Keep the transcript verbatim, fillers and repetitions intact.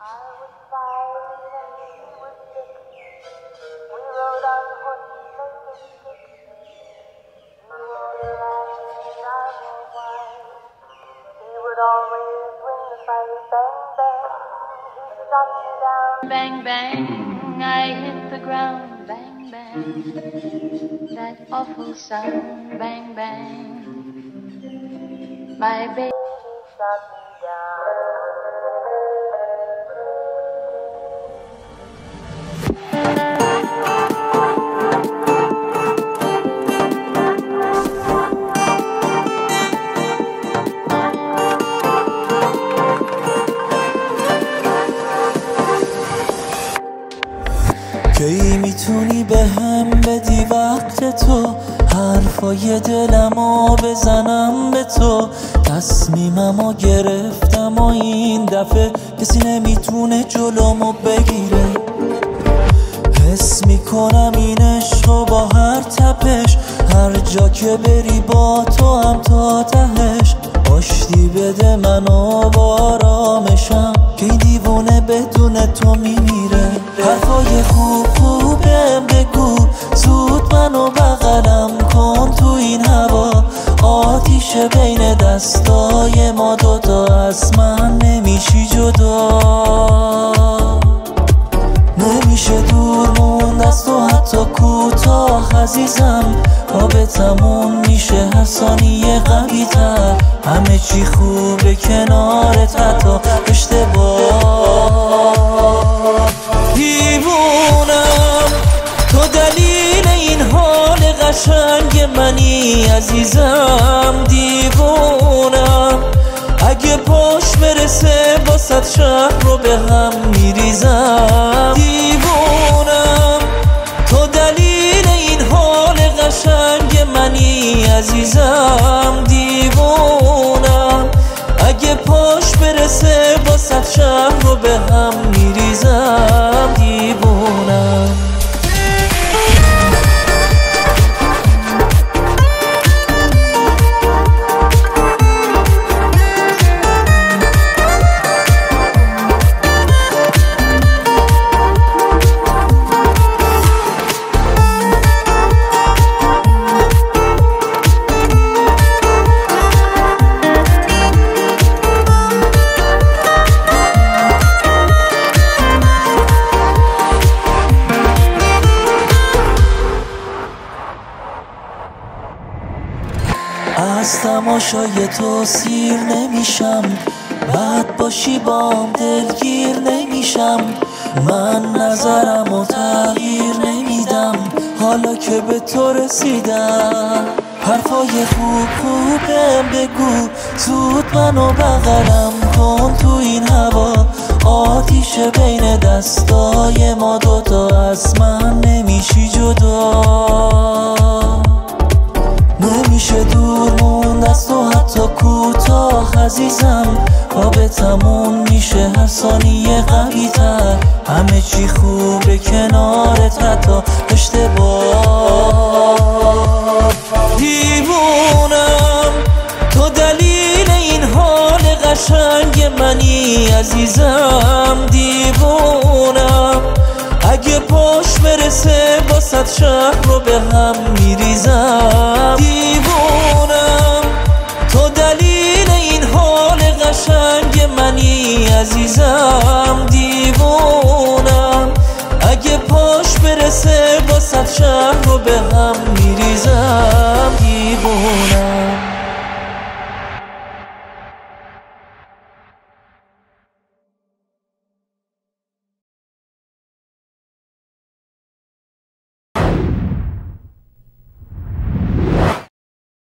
Bang, bang, I hit the ground. Bang, bang, that awful sound. Bang, bang, my baby shot me down. کی میتونی به هم بدی وقت تو، حرفای دلمو بزنم به تو. تصمیممو گرفتم و این دفعه کسی نمیتونه جلومو بگیره. حس میکنم این عشقو با هر تپش، هر جا که بری با تو هم تا تهش. آشتی بده منو با آرامشم که این دیوونه بدون تو میمیره. حرفای خوب خوبم بگو، زود منو بغلم کن تو این هوا. آتیش بین دستای ما دوتا، از من نمیشی جدا. نمیشه دور موند از تو حتی کوتاه عزیزم. رابطمون میشه هر ثانیه قوی تر. همه چی خوبه کنارت حتی اشتباه. دیوونم تو دلیل این حال قشنگ منی عزیزم. دیوونم اگه پاش برسه باست شهر رو به هم میریزم. دیوونم تو دلیل این حال قشنگ منی عزیزم. دیوونم اگه پاش برسه باست شهر رو به هم میریزم. دیوونم از تماشای تو سیر نمیشم. بد باشی بام دلگیر نمیشم. من نظرمو تغییر نمیدم حالا که به تو رسیدم. حرفای خوب خوبم بگو، زود منو بغلم کن تو این هوا. آتیش بین دستای ما دوتا، از من نمیشی جدا. نمیشه دور موند از تو حتی کوتاه عزیزم. رابطمون میشه هر ثانیه قوی تر. همه چی خوبه کنارت حتی اشتباه. دیوونم تو دلیل این حال قشنگ منی عزیزم. دیوونم اگه پاش برسه باست شهر رو به هم میریزم. دیوونم تو دلیل این حال قشنگ منی عزیزم. دیوونم اگه پاش برسه باست شهر رو به هم میریزم.